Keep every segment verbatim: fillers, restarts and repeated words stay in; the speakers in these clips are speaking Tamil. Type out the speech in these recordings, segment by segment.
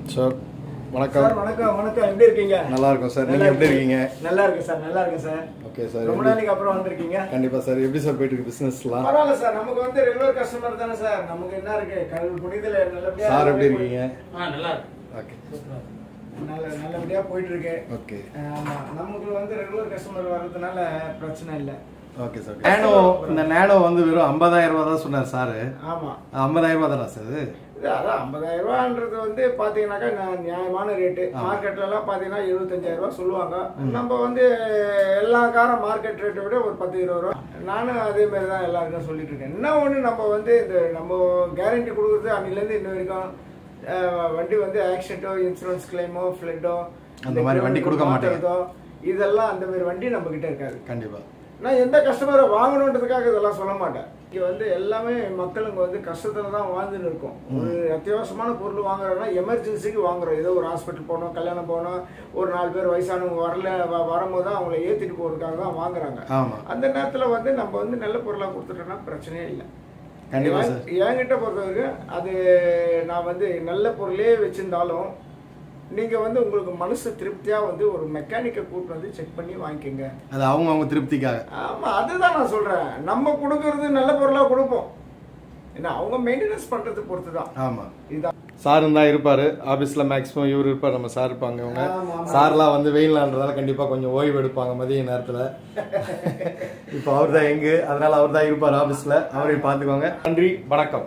சார் வணக்கம். சார் வணக்கம் வணக்கம். எப்படி இருக்கீங்க? நல்லா இருக்கும் சார். நீங்க எப்படி இருக்கீங்க? நல்லா இருக்கு சார். நல்லா இருக்கு சார். Okay sir. ரொம்ப நாளைக்கு அப்புறம் வந்திருக்கீங்க. கண்டிப்பா சார். எப்படி சார் போயிட்டு இருக்கு பிசினஸ்லாம்? பரவாயில்ல சார். நமக்கு வந்து ரெகுலர் கஸ்டமர் தானே சார். நமக்கு என்ன இருக்கு? கடவுள் புனிதல நல்லபடியா. சார் எப்படி இருக்கீங்க? ஆ நல்லா இருக்கு. ஓகே. நல்ல நல்லபடியா போயிட்டு இருக்கு. ஓகே. ஆமா. நமக்கு வந்து ரெகுலர் கஸ்டமர் வரதுனால பிரச்சனை இல்ல. Okay sir. நேனோ இந்த நேனோ வந்து வெறும் ஐம்பதாயிரம் ரூபாய் தான் சொன்னார் சார். ஆமா. ஐம்பதாயிரம் ரூபாய் தானா சார்? அதான் ஐம்பதாயிரம் ரூபான்றது வந்து பாத்தீங்கன்னாக்கா நியாயமான ரேட்டு. மார்க்கெட்ல எல்லாம் பாத்தீங்கன்னா எழுபத்தஞ்சாயிரம் ரூபாய் சொல்லுவாங்க. நம்ம வந்து எல்லா காரம் மார்க்கெட் ரேட்டை விட ஒரு பத்து இருபது ரூபா. நானும் அதே மாதிரி தான் எல்லாருக்கும் சொல்லிட்டு இருக்கேன். என்ன ஒண்ணு நம்ம வந்து இந்த நம்ம கேரண்டி கொடுக்குறது அன்னில இருந்து இன்ன வரைக்கும் வண்டி வந்து ஆக்சிடென்ட்டோ இன்சூரன்ஸ் கிளைமோ ஃபிளட்டோ அந்த மாதிரி வண்டி கொடுக்க மாட்டேங்குதோ இதெல்லாம் அந்த மாதிரி வண்டி நம்ம கிட்ட இருக்காது. கண்டிப்பா. நான் எந்த கஸ்டமரை வாங்கணுன்றதுக்காக இதெல்லாம் சொல்ல மாட்டேன். இங்கே வந்து எல்லாமே மக்களுங்க வந்து கஷ்டத்துல தான் வாழ்ந்துன்னு இருக்கும். ஒரு அத்தியாவசியமான பொருள் வாங்குறோம்னா எமர்ஜென்சிக்கு வாங்குறோம். ஏதோ ஒரு ஹாஸ்பிட்டல் போகணும், கல்யாணம் போகணும், ஒரு நாலு பேர் வயசானவங்க வரல வரும்போது தான் அவங்கள ஏற்றிட்டு போகிறதுக்காக தான் வாங்குறாங்க. அந்த நேரத்தில் வந்து நம்ம வந்து நல்ல பொருளாக கொடுத்துட்டோம்னா பிரச்சனையே இல்லை. என்கிட்ட பொறுத்த வரைக்கும் அது நான் வந்து நல்ல பொருளே வச்சிருந்தாலும் நீங்க வந்து உங்களுக்கு மனசு திருப்தியா வந்து ஒரு மெக்கானிக்கை கூட்டு வந்து செக் பண்ணி வாங்கிக்கோங்க. அது அவங்க அவங்க திருப்திக்காக. ஆமா, அதுதான் நான் சொல்றேன். நம்ம கொடுக்கறது நல்ல பொருளா கொடுப்போம். ஏன்னா அவங்க மெயின்டெனன்ஸ் பண்றது பொறுத்து தான். ஆமா. இதுதான் சார் இருந்தா இருப்பாரு ஆபீஸ்ல. மேக்ஸிமம் இவர் இருப்பார். நம்ம சார் இருப்பாங்க. இவங்க சார்லாம் வந்து வெயிலான்றதால கண்டிப்பா கொஞ்சம் ஓய்வு எடுப்பாங்க மதிய நேரத்துல. இப்போ அவர் தான் எங்க, அதனால அவர் தான் இருப்பார் ஆபீஸ்ல. அவரையும் பாத்துக்கோங்க. நன்றி, வணக்கம்.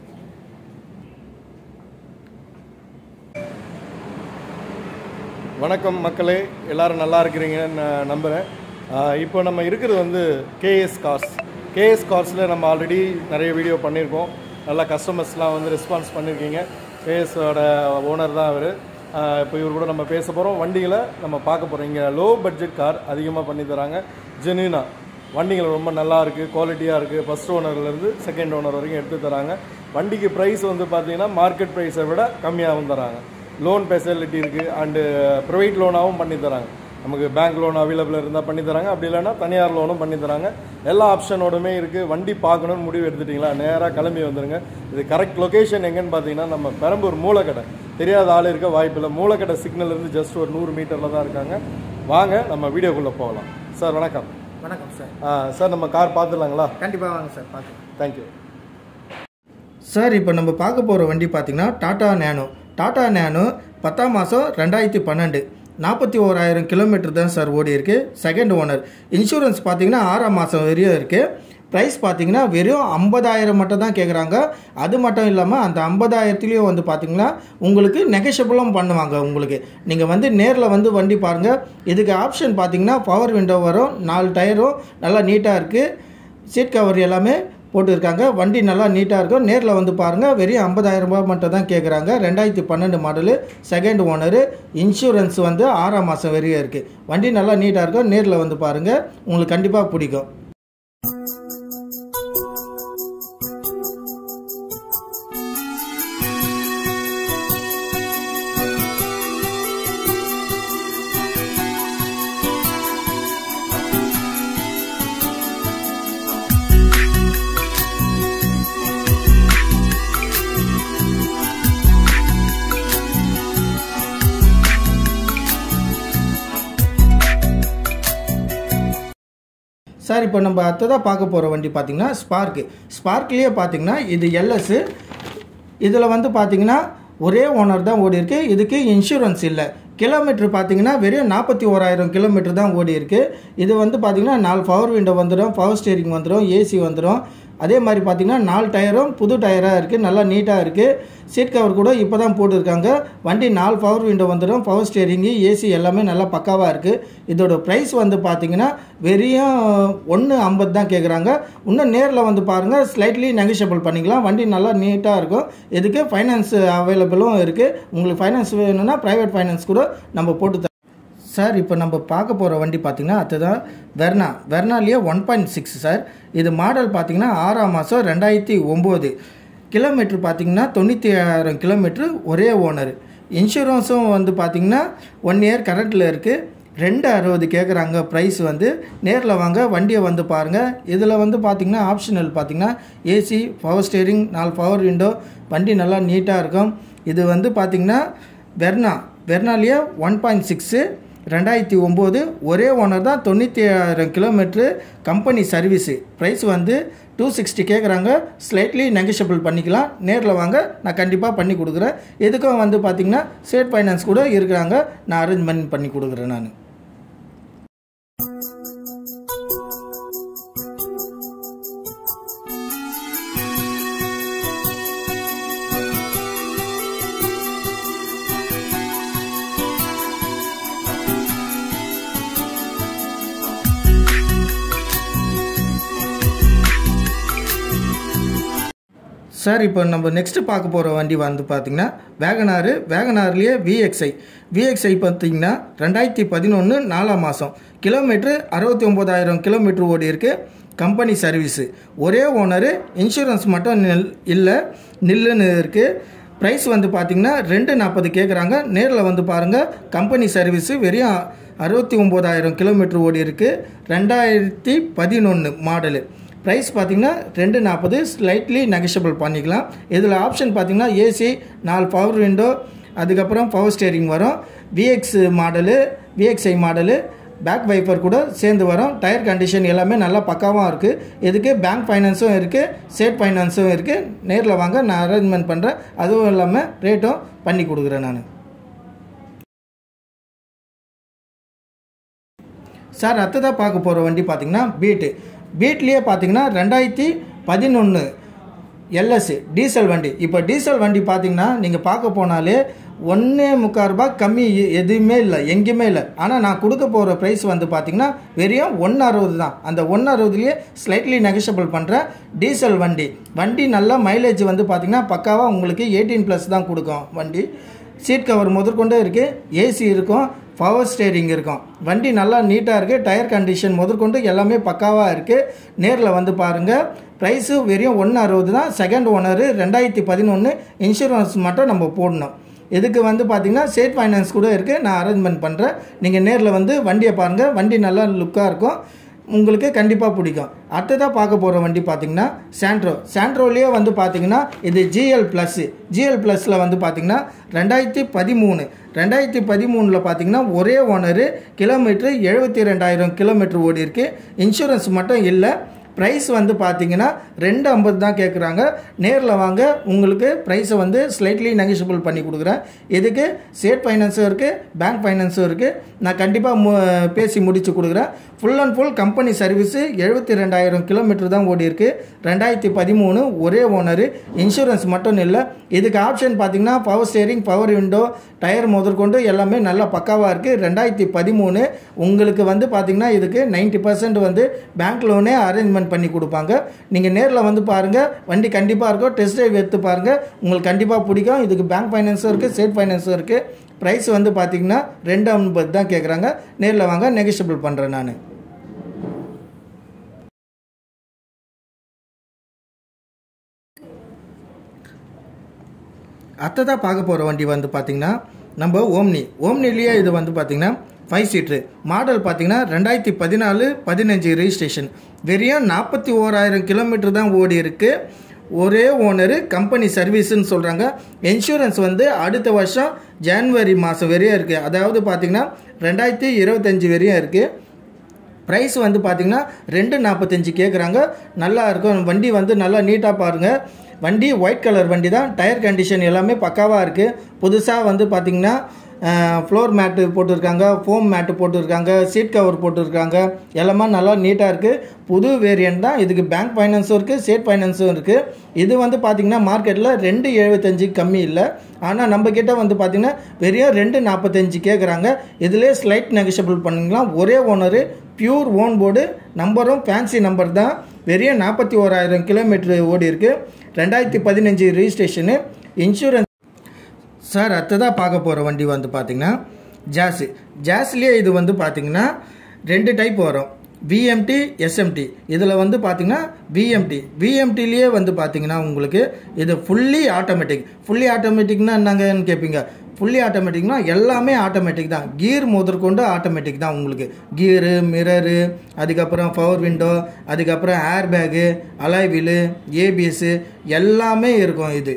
வணக்கம் மக்களே, எல்லாரும் நல்லா இருக்கிறீங்கன்னு நான் நம்புகிறேன். இப்போ நம்ம இருக்கிறது வந்து கேஎஸ் கார்ஸ். கேஎஸ் கார்ஸில் நம்ம ஆல்ரெடி நிறைய வீடியோ பண்ணியிருக்கோம். நல்லா கஸ்டமர்ஸ்லாம் வந்து ரெஸ்பான்ஸ் பண்ணியிருக்கீங்க. கேஎஸோட ஓனர் தான் அவர். இப்போ இவர் கூட நம்ம பேச போகிறோம். வண்டிகளை நம்ம பார்க்க போகிறோம். இங்கே லோ பட்ஜெட் கார் அதிகமாக பண்ணி தராங்க. ஜென்யூனாக வண்டிகள் ரொம்ப நல்லா இருக்குது, குவாலிட்டியாக இருக்குது. ஃபஸ்ட் ஓனர்லேருந்து செகண்ட் ஓனர் வரைக்கும் எடுத்து தராங்க. வண்டிக்கு ப்ரைஸ் வந்து பார்த்திங்கன்னா மார்க்கெட் ப்ரைஸை விட கம்மியாகவும் தராங்க. லோன் ஃபெசிலிட்டி இருக்குது. அண்டு ப்ரைவேட் லோனாகவும் பண்ணி தராங்க. நமக்கு பேங்க் லோன் அவைலபிள் இருந்தால் பண்ணி தராங்க. அப்படி இல்லைன்னா தனியார் லோனும் பண்ணி தராங்க. எல்லா ஆப்ஷனோடுமே இருக்குது. வண்டி பார்க்கணுன்னு முடிவு எடுத்துட்டிங்களா, நேராக கிளம்பி வந்துடுங்க. இது கரெக்ட் லொக்கேஷன் எங்கன்னு பார்த்தீங்கன்னா நம்ம பெரம்பூர் மூலக்கடை. தெரியாத ஆள் இருக்க வாய்ப்பில்லை. மூலக்கடை சிக்னல்லேருந்து ஜஸ்ட் ஒரு நூறு மீட்டரில் தான் இருக்காங்க. வாங்க நம்ம வீடியோக்குள்ளே போகலாம். சார் வணக்கம். வணக்கம் சார். ஆ சார், நம்ம கார் பார்த்துடலாங்களா? கண்டிப்பாக வாங்க சார், பார்க்கலாம். Thank you sir. இப்போ நம்ம பார்க்க போகிற வண்டி பார்த்தீங்கன்னா டாடா நேனோ. டாடா நேனோ பத்தாம் மாதம் ரெண்டாயிரத்தி பன்னெண்டு நாற்பத்தி ஓராயிரம் கிலோமீட்டர் தான் சார் ஓடி இருக்கு. Second owner. இன்சூரன்ஸ் பார்த்தீங்கன்னா ஆறாம் மாதம் வரையும் இருக்குது. ப்ரைஸ் பார்த்தீங்கன்னா வெறும் ஐம்பதாயிரம் மட்டும் தான் கேட்குறாங்க. அது மட்டும் இல்லாமல் அந்த ஐம்பதாயிரத்துலேயும் வந்து பார்த்தீங்கன்னா உங்களுக்கு நெகஷியபிளும் பண்ணுவாங்க. உங்களுக்கு நீங்கள் வந்து நேரில் வந்து வண்டி பாருங்கள். இதுக்கு ஆப்ஷன் பார்த்தீங்கன்னா பவர் விண்டோ வரும். நாலு டயரும் நல்லா நீட்டாக இருக்குது. சீட் கவர் எல்லாமே போட்டுருக்காங்க. வண்டி நல்லா நீட்டாக இருக்கும். நேரில் வந்து பாருங்கள். வெறும் ஐம்பதாயிரம் ரூபாய் மட்டும் தான் கேட்குறாங்க. ரெண்டாயிரத்தி பன்னெண்டு மாடலு, செகண்ட் ஓனரு. இன்சூரன்ஸ் வந்து ஆறாம் மாதம் வரையும் இருக்குது. வண்டி நல்லா நீட்டாக இருக்கும். நேரில் வந்து பாருங்கள், உங்களுக்கு கண்டிப்பாக பிடிக்கும். சார், இப்போ நம்ம அடுத்ததாக பார்க்க போகிற வண்டி பார்த்திங்கன்னா ஸ்பார்க்கு. ஸ்பார்க்லேயே பார்த்திங்கன்னா இது எல்எஸ். இதில் வந்து பார்த்திங்கன்னா ஒரே ஓனர் தான் ஓடி இருக்குது. இதுக்கு இன்சூரன்ஸ் இல்லை. கிலோமீட்டர் பார்த்திங்கன்னா வெறும் நாற்பத்தி ஓராயிரம் கிலோமீட்டர் தான் ஓடி இருக்குது. இது வந்து பார்த்திங்கன்னா நாலு பவர் விண்டோ வந்துடும், பவர் ஸ்டேரிங் வந்துடும், ஏசி வந்துடும். அதே மாதிரி பார்த்திங்கன்னா நாலு டயரும் புது டயராக இருக்குது. நல்லா நீட்டாக இருக்குது. சீட் கவர் கூட இப்போ தான் போட்டிருக்காங்க. வண்டி நாலு பவர் விண்டோ வந்துடும், பவர் ஸ்டேரிங்கு, ஏசி எல்லாமே நல்லா பக்காவாக இருக்குது. இதோட ப்ரைஸ் வந்து பார்த்திங்கன்னா வெறும் ஒன்று ஐம்பது தான் கேட்குறாங்க. இன்னும் நேரில் வந்து பாருங்கள், ஸ்லைட்லி நெகஷியபிள் பண்ணிக்கலாம். வண்டி நல்லா நீட்டாக இருக்கும். இதுக்கு ஃபைனான்ஸ் அவைலபிளும் இருக்குது. உங்களுக்கு ஃபைனான்ஸ் வேணும்னா ப்ரைவேட் ஃபைனான்ஸ் கூட நம்ம போட்டு சார். இப்போ நம்ம பார்க்க போகிற வண்டி பார்த்திங்கன்னா அதுதான் வெர்னா. வெர்னாலேயே ஒன் பாயிண்ட் சிக்ஸ் சார். இது மாடல் பார்த்திங்கன்னா ஆறாம் மாதம் ரெண்டாயிரத்தி ஒம்பது. கிலோமீட்டர் பார்த்திங்கன்னா தொண்ணூற்றி ஆயிரம் கிலோமீட்ரு. ஒரே ஓனர். இன்சூரன்ஸும் வந்து பார்த்திங்கன்னா ஒன் இயர் கரண்ட்டில் இருக்குது. ரெண்டு அறுபது கேட்குறாங்க ப்ரைஸ் வந்து. நேரில் வாங்க, வண்டியை வந்து பாருங்கள். இதில் வந்து பார்த்திங்கன்னா ஆப்ஷனல் பார்த்திங்கன்னா ஏசி, பவர் ஸ்டேரிங், நாலு பவர் விண்டோ. வண்டி நல்லா நீட்டாக இருக்கும். இது வந்து பார்த்திங்கன்னா வெர்னா வெர்னாலேயே ஒன் பாயிண்ட் சிக்ஸு ரெண்டாயிரத்தி ஒம்பது ஒரே ஓனர் தான், தொண்ணூற்றி ஏழாயிரம் கிலோமீட்ரு கம்பெனி சர்வீஸு. ப்ரைஸ் வந்து டூ சிக்ஸ்டி கேட்குறாங்க. ஸ்லைட்லி நெகோஷியபிள் பண்ணிக்கலாம். நேரில் வாங்க, நான் கண்டிப்பாக பண்ணி கொடுக்குறேன். எதுக்கும் வந்து பார்த்திங்கன்னா ஸ்டேட் ஃபைனான்ஸ் கூட இருக்கிறாங்க, நான் அரேஞ்ச்மெண்ட் பண்ணி கொடுக்குறேன் நான். சார் இப்போ நம்ம நெக்ஸ்ட்டு பார்க்க போகிற வண்டி வந்து பார்த்திங்கன்னா வேகனாரு. வேகனார்லேயே விஎக்ஸ்ஐ விஎக்ஸ்ஐ பார்த்திங்கன்னா ரெண்டாயிரத்தி பதினொன்று நாலாம் மாதம், கிலோமீட்ரு அறுபத்தி ஒம்பதாயிரம் கிலோமீட்ரு ஓடி இருக்குது. Company service. ஒரே ஓனரு. இன்சூரன்ஸ் மட்டும் நெல் இல்லை நில்லுன்னு இருக்குது. ப்ரைஸ் வந்து பார்த்திங்கன்னா ரெண்டு நாற்பது கேட்குறாங்க. நேரில் வந்து பாருங்கள். கம்பெனி சர்வீஸு வெறும் அறுபத்தி ஒம்பதாயிரம் கிலோமீட்ரு ஓடி இருக்குது. ரெண்டாயிரத்தி பதினொன்று மாடலு. ப்ரைஸ் பார்த்திங்கன்னா ரெண்டு நாற்பது, ஸ்லைட்லி நெகோஷியபிள் பண்ணிக்கலாம். இதில் ஆப்ஷன் பார்த்திங்கன்னா ஏசி, நாலு பவர் விண்டோ, அதுக்கப்புறம் பவர் ஸ்டேரிங் வரும். VX model, VXI model, back wiper கூட சேர்ந்து வரும். டயர் கண்டிஷன் எல்லாமே நல்லா பக்காவாக இருக்குது. இதுக்கு பேங்க் ஃபைனான்ஸும் இருக்குது, ஸ்டேட் ஃபைனான்ஸும் இருக்குது. நேரில் வாங்க, நான் அரேஞ்ச்மெண்ட் பண்ணுறேன். அதுவும் இல்லாமல் ரேட்டும் பண்ணி கொடுக்குறேன் நான். சார் அடுத்ததாக பார்க்க போகிற வண்டி பார்த்திங்கன்னா பீட்டு. பீட்லேயே பார்த்திங்கன்னா ரெண்டாயிரத்தி பதினொன்று எல்எஸ் டீசல் வண்டி. இப்போ டீசல் வண்டி பார்த்திங்கன்னா நீங்கள் பார்க்க போனாலே ஒன்றே முக்கால் ரூபாய் கம்மி எதுவுமே இல்லை, எங்கேயுமே இல்லை. ஆனால் நான் கொடுக்க போகிற ப்ரைஸ் வந்து பார்த்திங்கன்னா வெறும் ஒன்று அறுபது தான். அந்த ஒன்று அறுபதுலேயே ஸ்லைட்லி நெகோஷியபிள் பண்ணுற டீசல் வண்டி. வண்டி நல்லா மைலேஜ் வந்து பார்த்திங்கன்னா பக்காவாக உங்களுக்கு எயிட்டீன் ப்ளஸ் தான் கொடுக்கும் வண்டி. சீட் கவர் முதற்கொண்டே இருக்குது, ஏசி இருக்கும், பவர் ஸ்டேரிங் இருக்கும். வண்டி நல்லா நீட்டாக இருக்குது. டயர் கண்டிஷன் முதற்கொண்டு எல்லாமே பக்காவாக இருக்குது. நேரில் வந்து பாருங்கள். ப்ரைஸு வெறும் ஒன்று அறுபது தான். செகண்ட் ஓனரு, ரெண்டாயிரத்தி பதினொன்று. இன்சூரன்ஸ் மட்டும் நம்ம போடணும். இதுக்கு வந்து பார்த்திங்கன்னா ஸ்டேட் ஃபைனான்ஸ் கூட இருக்குது, நான் அரேஞ்ச்மெண்ட் பண்ணுறேன். நீங்கள் நேரில் வந்து வண்டியை பாருங்கள். வண்டி நல்லா லுக்காக இருக்கும், உங்களுக்கு கண்டிப்பாக பிடிக்கும். அடுத்ததாக பார்க்க போகிற வண்டி பார்த்திங்கன்னா சாண்ட்ரோ. சாண்ட்ரோலேயே வந்து பார்த்திங்கன்னா இது ஜிஎல் ப்ளஸ்ஸு. ஜிஎல் ப்ளஸில் வந்து பார்த்திங்கன்னா ரெண்டாயிரத்தி பதிமூணு ரெண்டாயிரத்தி பதிமூணில் பார்த்திங்கன்னா ஒரே ஓனரு. கிலோமீட்ரு எழுபத்தி ரெண்டாயிரம் கிலோமீட்ரு ஓடி இருக்குது. இன்சூரன்ஸ் மட்டும் இல்லை. ப்ரைஸ் வந்து பார்த்திங்கன்னா ரெண்டு ஐம்பது தான் கேட்குறாங்க. நேரில் வாங்க, உங்களுக்கு ப்ரைஸை வந்து ஸ்லைட்லி நெகோஷியபிள் பண்ணி கொடுக்குறேன். இதுக்கு ஸ்டேட் ஃபைனான்ஸும் இருக்குது, பேங்க் ஃபைனான்ஸும் இருக்குது. நான் கண்டிப்பாக மு பேசி முடித்து கொடுக்குறேன். Full and full company service எழுபத்தி ரெண்டாயிரம் கிலோமீட்டர் தான் ஓடி இருக்குது. ரெண்டாயிரத்தி பதிமூணு ஒரே ஓனரு. இன்சூரன்ஸ் மட்டும் இல்லை. இதுக்கு ஆப்ஷன் பார்த்திங்கன்னா power steering, power window, tyre முதற்கொண்டு எல்லாமே நல்லா பக்காவாக இருக்குது. ரெண்டாயிரத்தி பதிமூணு உங்களுக்கு வந்து பார்த்திங்கன்னா இதுக்கு நைன்ட்டி பர்சன்ட் வந்து பேங்க் லோனே அரேஞ்ச்மெண்ட் பண்ணி கொடுப்பாங்க. நீங்கள் நேரில் வந்து பாருங்கள். வண்டி கண்டிப்பாக இருக்கும். டெஸ்ட் ட்ரைவ் எடுத்து பாருங்கள், உங்களுக்கு கண்டிப்பாக பிடிக்கும். இதுக்கு பேங்க் ஃபைனான்ஸும் இருக்குது, ஸ்டேட் ஃபைனான்ஸும் இருக்குது. ப்ரைஸ் வந்து பார்த்திங்கன்னா ரெண்டு ஐம்பது தான் கேட்குறாங்க. நேரில் வாங்க, நெகோஷியபிள் பண்ணுறேன் நான். அடுத்ததாக பார்க்க போகிற வண்டி வந்து பார்த்திங்கன்னா நம்ம ஓம்னி. ஓம்னிலேயே இது வந்து பார்த்திங்கன்னா ஃபைவ் சீட்ரு மாடல் பார்த்திங்கன்னா ரெண்டாயிரத்தி பதினாலு பதினஞ்சு ரெஜிஸ்ட்ரேஷன். வெறும் நாற்பத்தி ஓராயிரம் கிலோமீட்டர் தான் ஓடி இருக்குது. ஒரே ஓனரு. கம்பெனி சர்வீஸுன்னு சொல்கிறாங்க. இன்சூரன்ஸ் வந்து அடுத்த வருஷம் ஜனவரி மாதம் வரையும் இருக்குது. அதாவது பார்த்திங்கன்னா ரெண்டாயிரத்தி இருபத்தஞ்சி வரையும் இருக்குது. ப்ரைஸ் வந்து பார்த்திங்கன்னா ரெண்டு நாற்பத்தஞ்சு கேட்குறாங்க. நல்லா இருக்கும். வண்டி வந்து நல்லா நீட்டாக பாருங்கள். வண்டி ஒயிட் கலர் வண்டி தான். டயர் கண்டிஷன் எல்லாமே பக்காவாக இருக்குது. புதுசாக வந்து பார்த்திங்கன்னா ஃப்ளோர் மேட்டு போட்டிருக்காங்க, ஃபோம் மேட்டு போட்டிருக்காங்க, சீட் கவர் போட்டிருக்காங்க. எல்லாமே நல்லா நீட்டாக இருக்குது. புது வேரியன்ட் தான். இதுக்கு பேங்க் ஃபைனான்ஸும் இருக்குது, ஸ்டேட் ஃபைனான்ஸும் இருக்குது. இது வந்து பார்த்திங்கன்னா மார்க்கெட்டில் ரெண்டு எழுபத்தஞ்சு கம்மி இல்லை. ஆனால் நம்ம கிட்ட வந்து பார்த்திங்கன்னா வெறும் ரெண்டு நாற்பத்தஞ்சு கேட்குறாங்க. இதிலே ஸ்லைட் நெகோஷியபிள் பண்ணிக்கலாம். ஒரே ஓனரு, பியூர் ஓன் போர்டு, நம்பரும் ஃபேன்சி நம்பர் தான். வெறும் நாற்பத்தி ஓராயிரம் கிலோமீட்ரு ஓடி இருக்குது. ரெண்டாயிரத்தி பதினஞ்சு ரெஜிஸ்ட்ரேஷனு. இன்சூரன்ஸ். சார் அடுத்ததாக பார்க்க போகிற வண்டி வந்து பார்த்திங்கன்னா ஜாஸு. ஜாஸ்லேயே இது வந்து பார்த்திங்கன்னா ரெண்டு டைப் வரும், விஎம்டி, எஸ்எம்டி. இதில் வந்து பார்த்திங்கன்னா விஎம்டி. விஎம்டிலேயே வந்து பார்த்திங்கன்னா உங்களுக்கு இது ஃபுல்லி ஆட்டோமேட்டிக். ஃபுல்லி ஆட்டோமேட்டிக்னா என்னங்கன்னு கேட்பீங்க. ஃபுல்லி ஆட்டோமேட்டிக்னா எல்லாமே ஆட்டோமேட்டிக் தான். கீர் முதற்கொண்டு ஆட்டோமேட்டிக் தான். உங்களுக்கு கீரு, மிரரு, அதுக்கப்புறம் பவர் விண்டோ, அதுக்கப்புறம் air bag, alloy wheel, ABS எல்லாமே இருக்கும். இது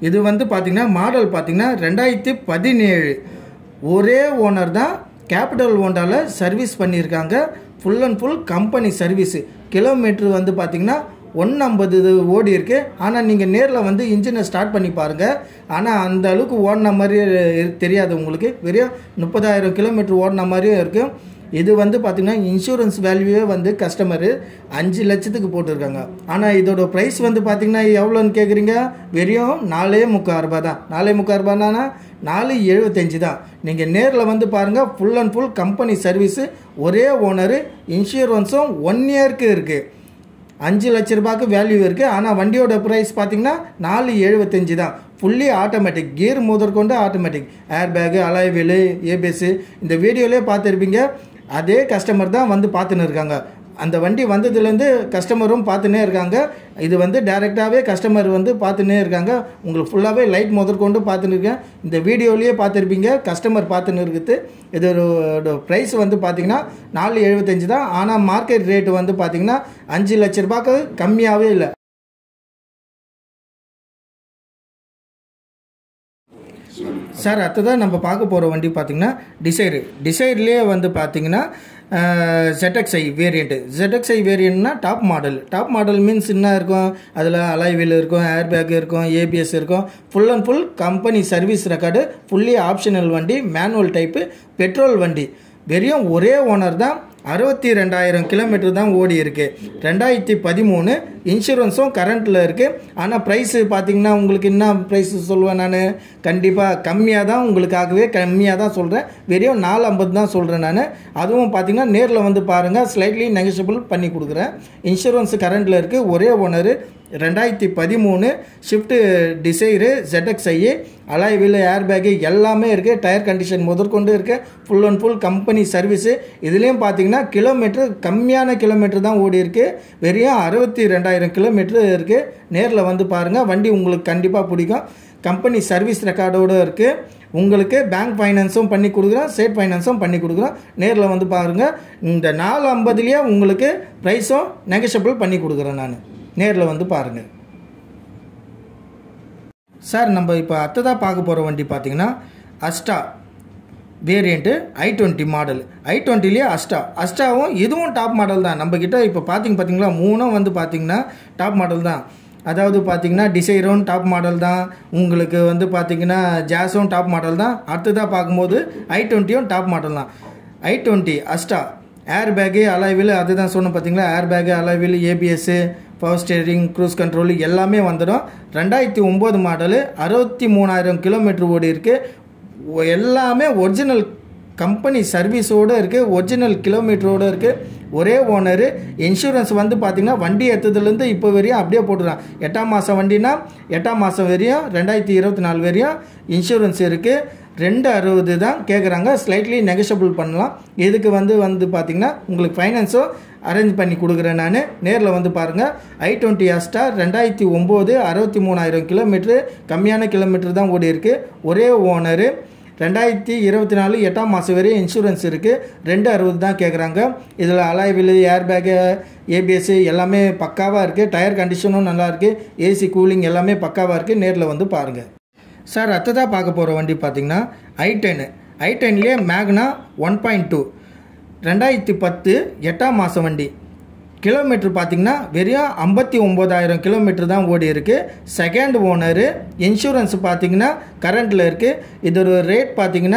இது வந்து பார்த்திங்கன்னா மாடல் பார்த்திங்கன்னா ரெண்டாயிரத்தி பதினேழு. ஒரே ஓனர் தான் கேபிட்டல் ஹோண்டாவில் சர்வீஸ் பண்ணியிருக்காங்க. Full and full company service. Kilometre வந்து பார்த்திங்கன்னா ஒன் ஐம்பது ஓடி இருக்குது. ஆனால் நீங்கள் நேரில் வந்து இன்ஜினை ஸ்டார்ட் பண்ணி பாருங்கள். ஆனால் அந்த அளவுக்கு ஓடின மாதிரி தெரியாது உங்களுக்கு. வெறும் முப்பதாயிரம் கிலோமீட்டர் ஓடின மாதிரியும் இருக்குது. இது வந்து பார்த்திங்கன்னா இன்சூரன்ஸ் வேல்யூவே வந்து கஸ்டமரு அஞ்சு லட்சத்துக்கு போட்டிருக்காங்க. ஆனால் இதோட ப்ரைஸ் வந்து பார்த்திங்கன்னா எவ்வளோன்னு கேட்குறீங்க? வெறும் நாலே முக்கால் ரூபா தான். நாலே முக்கால் ரூபானா நாலு எழுபத்தஞ்சி தான். நீங்கள் நேரில் வந்து பாருங்கள். Full and full company service, ஒரே ஓனரு, இன்சூரன்ஸும் ஒன் இயருக்கு இருக்குது. அஞ்சு லட்ச ரூபாய்க்கு வேல்யூ இருக்குது. ஆனால் வண்டியோட ப்ரைஸ் பார்த்திங்கன்னா நாலு எழுபத்தஞ்சி தான். ஃபுல்லி ஆட்டோமேட்டிக், கியர் முதற்கொண்டு automatic, air bag, alloy wheel, ABS இந்த வீடியோலேயே பார்த்துருப்பீங்க. அதே கஸ்டமர் தான் வந்து பார்த்துன்னு இருக்காங்க. அந்த வண்டி வந்ததுலேருந்து கஸ்டமரும் பார்த்துன்னே இருக்காங்க. இது வந்து டைரெக்டாகவே கஸ்டமர் வந்து பார்த்துன்னே இருக்காங்க. உங்களுக்கு ஃபுல்லாகவே லைட் முதற்கொண்டு பார்த்துன்னு இருக்கேன். இந்த வீடியோலேயே பார்த்துருப்பீங்க கஸ்டமர் பார்த்துன்னு இருக்குது. இதோட ப்ரைஸ் வந்து பார்த்திங்கன்னா நாலு எழுபத்தஞ்சி தான். ஆனால் மார்க்கெட் ரேட்டு வந்து பார்த்திங்கன்னா அஞ்சு லட்ச ரூபாய்க்கு கம்மியாகவே இல்லை. சார் அடுத்ததான் நம்ம பார்க்க போகிற வண்டி பார்த்திங்கன்னா டிசைரு. டிசைர்லேயே வந்து பார்த்திங்கன்னா ஜெட்எக்ஸ்ஐ வேரியண்ட்டு. ஜெட்எக்ஸ்ஐ வேரியண்ட்னா top model. Top model means என்ன இருக்கும்? அதில் அலாய் வீல் இருக்கும், ஏர் பேக் இருக்கும், ஏபிஎஸ் இருக்கும். Full and full company service record, fully optional வண்டி, மேனுவல் டைப்பு, பெட்ரோல் வண்டி. வெறும் ஒரே ஓனர் தான். அறுபத்தி ரெண்டாயிரம் கிலோமீட்டர் தான் ஓடி இருக்குது. ரெண்டாயிரத்தி பதிமூணு இன்சூரன்ஸும் கரண்ட்டில் இருக்குது. ஆனால் ப்ரைஸு பார்த்திங்கன்னா உங்களுக்கு என்ன ப்ரைஸ் சொல்லுவேன் நான்? கண்டிப்பாக கம்மியாக தான், உங்களுக்காகவே கம்மியாக தான் சொல்கிறேன். வெறும் நாலு ஐம்பது தான் சொல்கிறேன் நான். அதுவும் பார்த்திங்கன்னா நேரில் வந்து பாருங்கள், ஸ்லைட்லி நெகோஷியபிள் பண்ணி கொடுக்குறேன். இன்சூரன்ஸ் கரண்ட்டில் இருக்குது. ஒரே ஓனரு, ரெண்டாயிரத்தி பதிமூணு Swift Dzire, ZXI, alloy wheel, air bag எல்லாமே இருக்குது. டயர் கண்டிஷன் முதற்கொண்டு இருக்குது. Full and full company service. இதுலேயும் பார்த்தீங்கன்னா கிலோமீட்டர் கம்மியான கிலோமீட்டர் தான் ஓடி இருக்குது. வெறும் அறுபத்தி ரெண்டாயிரம் கிலோமீட்டர் இருக்குது. நேரில் வந்து பாருங்கள், வண்டி உங்களுக்கு கண்டிப்பாக பிடிக்கும். கம்பெனி சர்வீஸ் ரெக்கார்டோடு இருக்குது. உங்களுக்கு பேங்க் ஃபைனான்ஸும் பண்ணி கொடுக்குறோம், ஸ்டேட் ஃபைனான்ஸும் பண்ணி கொடுக்குறோம். நேரில் வந்து பாருங்கள். இந்த நாலு ஐம்பதுலேயே உங்களுக்கு ப்ரைஸும் நெகோஷியபிள் பண்ணி கொடுக்குறேன் நான். நேரில் வந்து பாருங்கள். சார் நம்ம இப்போ அடுத்ததாக பார்க்க போகிற வண்டி பார்த்திங்கன்னா Asta variant i twenty model. I டுவெண்ட்டிலேயே அஸ்டா. அஸ்டாவும் இதுவும் டாப் மாடல் தான். நம்மக்கிட்ட இப்போ பார்த்திங்க பார்த்திங்களா மூணும் வந்து பார்த்திங்கன்னா டாப் மாடல் தான். அதாவது பார்த்திங்கன்னா டிசைரும் டாப் மாடல் தான். உங்களுக்கு வந்து பார்த்திங்கன்னா ஜாஸும் டாப் மாடல் தான். அடுத்ததாக பார்க்கும்போது ஐ டுவெண்ட்டியும் டாப் மாடல் தான். I twenty Asta air bag, alloy wheel, அதுதான் சொன்னோம் பார்த்திங்களா. Air bag, alloy wheel, ABS, power steering, cruise control எல்லாமே வந்துடும். ரெண்டாயிரத்தி ஒம்பது மாடலு, அறுபத்தி மூணாயிரம் கிலோமீட்டர் ஓடி இருக்குது. எல்லாமே ஒரிஜினல் கம்பெனி சர்வீஸோடு இருக்குது. ஒரிஜினல் கிலோமீட்டரோடு இருக்குது. ஒரே ஓனரு. இன்சூரன்ஸ் வந்து பார்த்திங்கன்னா வண்டி எடுத்ததுலேருந்து இப்போ வரையும் அப்படியே போட்டுறான். எட்டாம் மாதம் வண்டினா எட்டாம் மாதம் வரையும் ரெண்டாயிரத்தி இருபத்தி நாலு வரையும் இன்சூரன்ஸ் இருக்குது. ரெண்டு அறுபது தான் கேட்குறாங்க. ஸ்லைட்லி நெகோஷியபிள் பண்ணலாம். இதுக்கு வந்து வந்து பார்த்திங்கன்னா உங்களுக்கு ஃபைனான்ஸும் அரேஞ்ச் பண்ணி கொடுக்குறேன் நான். நேரில் வந்து பாருங்கள். ஐ டுவெண்ட்டி அஸ்டா ரெண்டாயிரத்தி ஒம்பது அறுபத்தி மூணாயிரம் கிலோமீட்ரு கம்மியான கிலோமீட்டர் தான் ஓடி இருக்குது. ஒரே ஓனரு. ரெண்டாயிரத்தி இருபத்தி நாலு எட்டாம் மாதம் வரையும் இன்சூரன்ஸ் இருக்குது. ரெண்டு அறுபது தான் கேட்குறாங்க. இதில் alloy wheel, air bag, ABS எல்லாமே பக்காவாக இருக்குது. டயர் கண்டிஷனும் நல்லாயிருக்கு. ஏசி கூலிங் எல்லாமே பக்காவாக இருக்குது. நேரில் வந்து பாருங்கள். சார் அடுத்ததாக பார்க்க போகிற வண்டி பார்த்திங்கன்னா ஐ டென்னு. ஐ டென்லேயே மேக்னா ஒன் பாயிண்ட் டூ ரெண்டாயிரத்தி பத்து எட்டாம் மாதம் வண்டி. கிலோமீட்டர் பார்த்திங்கன்னா வெறும் ஐம்பத்தி ஒம்பதாயிரம் கிலோமீட்டர் தான் ஓடி இருக்குது. Second owner. இன்சூரன்ஸ் பார்த்திங்கன்னா கரண்ட்டில் இருக்குது. இதோட ரேட் பார்த்திங்கன்னா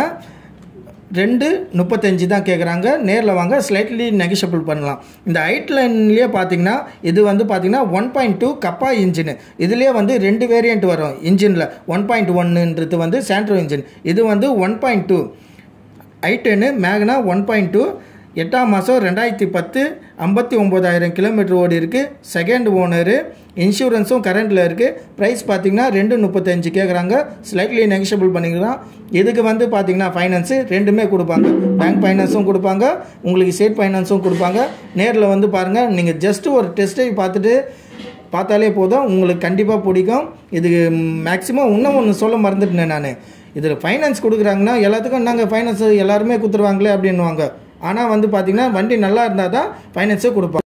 ரெண்டு முப்பத்தஞ்சு தான் கேட்குறாங்க. நேரில் வாங்க, ஸ்லைட்லி நெகோஷியபிள் பண்ணலாம். இந்த ஐட்லைன்லேயே பார்த்தீங்கன்னா இது வந்து பார்த்தீங்கன்னா one point two Kappa engine. இதுலேயே வந்து ரெண்டு வேரியண்ட் வரும் இன்ஜினில். ஒன் பாயிண்ட் ஒன்னுன்றது வந்து சாண்ட்ரோ இன்ஜின். இது வந்து one point two i ten Magna one point two எட்டாம் மாதம் ரெண்டாயிரத்தி பத்து ஐம்பத்தி ஒம்பதாயிரம் கிலோமீட்டர் ஓடி இருக்குது. Second owner. இன்சூரன்ஸும் கரண்ட்டில் இருக்குது. ப்ரைஸ் பார்த்திங்கன்னா ரெண்டு முப்பத்தஞ்சு கேட்குறாங்க. ஸ்லைட்லி நெகோஷியபிள் பண்ணிக்கலாம். இதுக்கு வந்து பார்த்திங்கன்னா ஃபைனான்ஸு ரெண்டுமே கொடுப்பாங்க. பேங்க் ஃபைனான்ஸும் கொடுப்பாங்க, உங்களுக்கு ஸ்டேட் ஃபைனான்ஸும் கொடுப்பாங்க. நேரில் வந்து பாருங்கள். நீங்கள் ஜஸ்ட்டு ஒரு டெஸ்ட்டை பார்த்துட்டு பார்த்தாலே போதும், உங்களுக்கு கண்டிப்பாக பிடிக்கும். இதுக்கு மேக்ஸிமம் இன்னும் ஒன்று சொல்ல மறந்துட்டேன் நான். இதில் ஃபைனான்ஸ் கொடுக்குறாங்கன்னா எல்லாத்துக்கும் நாங்கள் ஃபைனான்ஸ் எல்லாருமே கொடுத்துருவாங்களே அப்படின்வாங்க. ஆனால் வந்து பார்த்திங்கன்னா வண்டி நல்லா இருந்தால் தான் ஃபைனான்ஸே கொடுப்பாங்க.